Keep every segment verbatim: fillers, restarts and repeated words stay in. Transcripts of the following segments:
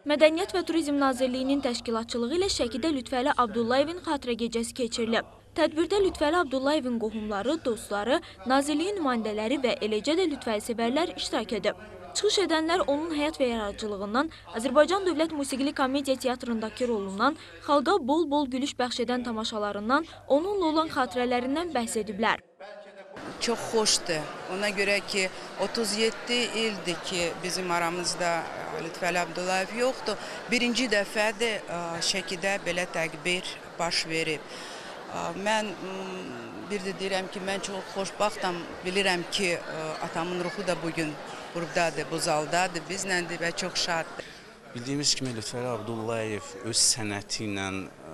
Mədəniyyət və Turizm Nazirliyinin təşkilatçılığı ilə Şəkidə Lütfəli Abdullayevin xatirə gecəsi keçirilib. Tədbirdə Lütfəli Abdullayevin qohumları, dostları, Nazirliyin nümayəndələri və eləcə də Lütfəli sevərlər iştirak edib. Çıxış edənlər onun həyat və yaradıcılığından, Azərbaycan Dövlət Musiqili Komediya Teatrındakı rolundan, xalqa bol-bol gülüş bəxş edən tamaşalarından, onunla olan xatirələrindən bəhs ediblər. Çok hoştu. Ona göre ki otuz yedi ildir ki bizim aramızda Lütfəli Abdullayev yoktu. Birinci dəfədir Şəkidə belə təqbir baş verib. Mən bir də deyirəm ki, mən çox xoşbaxtam. Bilirəm ki, atamın ruhu da bugün buradadır, bu zaldadır, bizləndir və çox şaddır. Bildiyimiz kimi Lütfəli Abdullayev öz sənəti ilə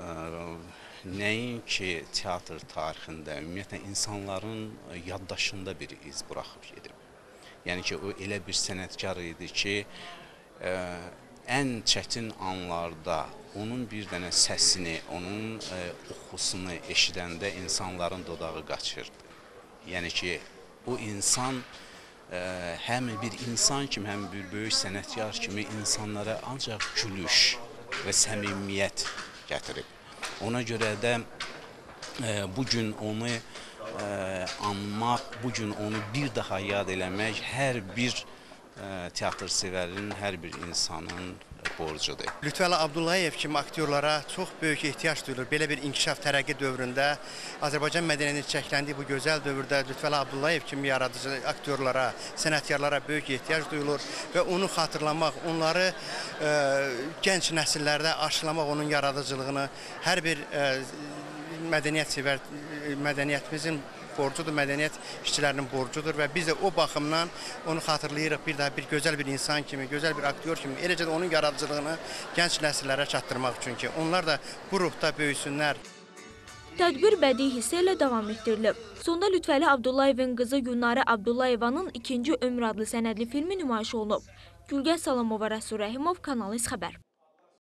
nəinki teatr tarixində, ümumiyyətlə insanların yaddaşında bir iz buraxıb gedib. Yəni ki, o elə bir sənətkar idi ki, ə, ən çətin anlarda onun bir dənə səsini, onun ə, oxusunu eşidəndə insanların dodağı qaçırdı. Yəni ki, o insan ə, həm bir insan kimi, həm bir böyük sənətkar kimi insanlara ancaq gülüş və səmimiyyət gətirib. Ona görə də e, bugün onu e, anmaq, bugün onu bir daha yad eləmək hər bir e, teatr sevərinin, hər bir insanın borcudur. Lütfəli Abdullayev kimi aktyorlara çox böyük ehtiyac duyulur. Belə bir inkişaf tərəqqi dövründə, Azərbaycan mədəniyyətinin çiçəkləndiyi bu gözəl dövrdə Lütfəli Abdullayev kimi yaradıcı aktyorlara, sənətkarlara böyük ehtiyac duyulur və onu xatırlamaq, onları e, gənc nəsillərdə aşılamaq onun yaradıcılığını hər bir e, mədəniyyət sevər, mədəniyyətimizin borcudur, mədəniyyət işçilərinin borcudur və biz də o baxımdan onu xatırlayırıq bir daha bir gözəl bir insan kimi, gözəl bir aktyor kimi, eləcə də onun yaradıcılığını gənc nəsillərə çatdırmaq üçün ki, onlar da bu ruhda böyüsünlər. Tədbir bədii hissə ilə davam etdirilib. Sonda Lütfəli Abdullayevin qızı Gülnarə Abdullayevanın ikinci ömrü adlı sənədli filmi nümayiş olunub. Gülgəz Salamova, Rəsul Rəhimov, Kanal İz Xəbər.